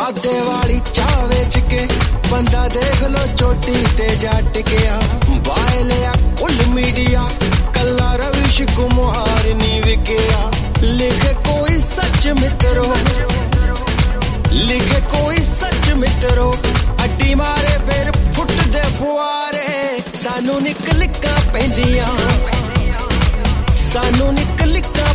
आधे वाली चाह बेच के बंदा देख लो चोटी ते जा टिकया बाय लिया कुल मीडिया कला रविश कुमार नी विकया लिखे कोई सच मित्रो लिखे कोई सच मित्रो अड्डी मारे फिर फुट दे फुआरे सानू निकलिका पैंदियां सानू निकलिका